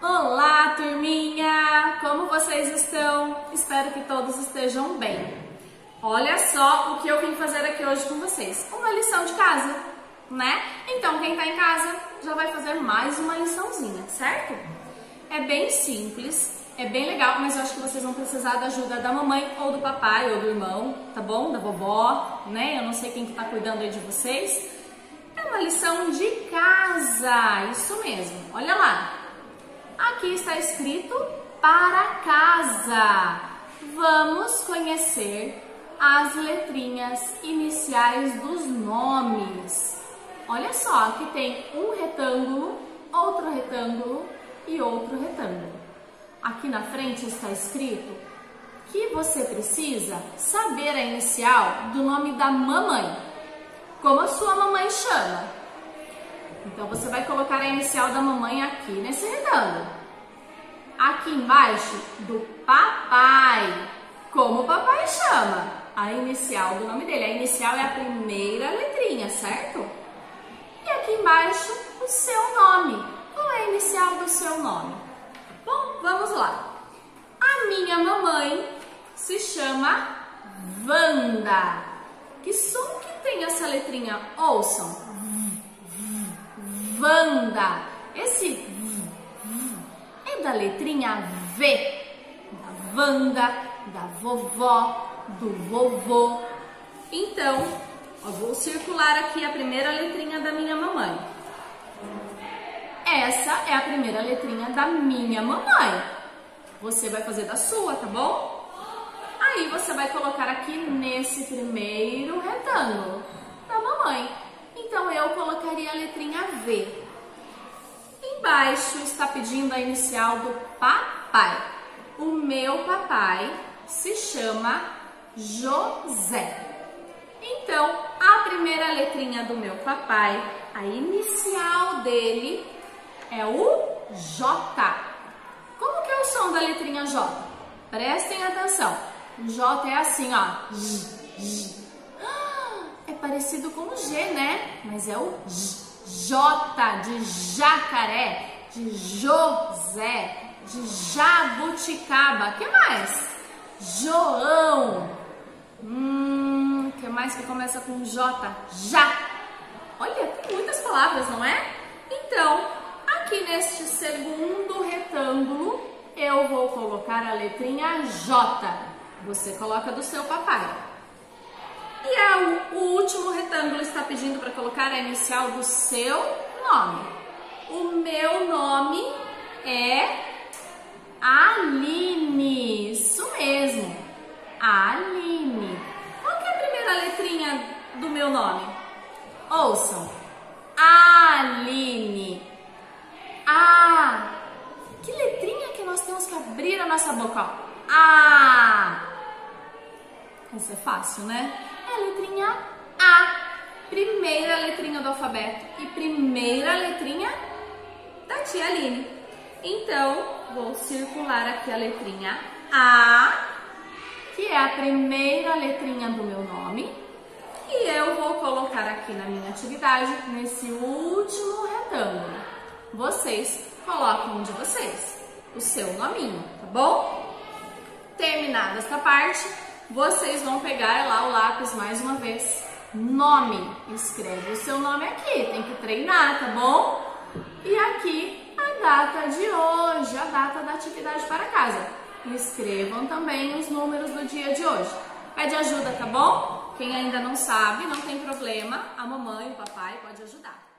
Olá, turminha! Como vocês estão? Espero que todos estejam bem. Olha só o que eu vim fazer aqui hoje com vocês. Uma lição de casa, né? Então, quem tá em casa já vai fazer mais uma liçãozinha, certo? É bem simples, é bem legal, mas eu acho que vocês vão precisar da ajuda da mamãe ou do papai ou do irmão, tá bom? Da vovó, né? Eu não sei quem que tá cuidando aí de vocês. É uma lição de casa, isso mesmo. Olha lá. Aqui está escrito para casa. Vamos conhecer as letrinhas iniciais dos nomes. Olha só, aqui tem um retângulo, outro retângulo e outro retângulo. Aqui na frente está escrito que você precisa saber a inicial do nome da mamãe. Como a sua mamãe chama? Então, você vai colocar a inicial da mamãe aqui nesse retângulo. Aqui embaixo, do papai. Como o papai chama? A inicial do nome dele. A inicial é a primeira letrinha, certo? E aqui embaixo, o seu nome. Qual é a inicial do seu nome? Bom, vamos lá. A minha mamãe se chama Wanda. Que som que tem essa letrinha? Ouçam. Wanda. Esse é da letrinha V. Da Wanda, da vovó, do vovô. Então, eu vou circular aqui a primeira letrinha da minha mamãe. Essa é a primeira letrinha da minha mamãe. Você vai fazer da sua, tá bom? Aí você vai colocar aqui nesse primeiro retângulo da mamãe. Então, eu colocaria a letrinha V. Embaixo está pedindo a inicial do papai. O meu papai se chama José. Então, a primeira letrinha do meu papai, a inicial dele é o J. Como que é o som da letrinha J? Prestem atenção. O J é assim, ó. É parecido com o G, né? Mas é o J de jacaré, de José, de jabuticaba. Que mais? João. Que mais que começa com J? Já. Olha, tem muitas palavras, não é? Então, aqui neste segundo retângulo, eu vou colocar a letrinha J. Você coloca do seu papai. E o último retângulo está pedindo para colocar a inicial do seu nome. O meu nome é Aline. Isso mesmo, Aline. Qual que é a primeira letrinha do meu nome? Ouçam. Aline. Que letrinha que nós temos que abrir a nossa boca? Isso é fácil, né? É a letrinha A. Primeira letrinha do alfabeto e primeira letrinha da tia Aline. Então, vou circular aqui a letrinha A, que é a primeira letrinha do meu nome. E eu vou colocar aqui na minha atividade, nesse último retângulo. Vocês colocam um de vocês, o seu nominho, tá bom? Terminada essa parte, vocês vão pegar lá o lápis mais uma vez. Nome. Escreve o seu nome aqui, tem que treinar, tá bom? E aqui a data de hoje, a data da atividade para casa. Escrevam também os números do dia de hoje. Pede ajuda, tá bom? Quem ainda não sabe, não tem problema, a mamãe e o papai podem ajudar.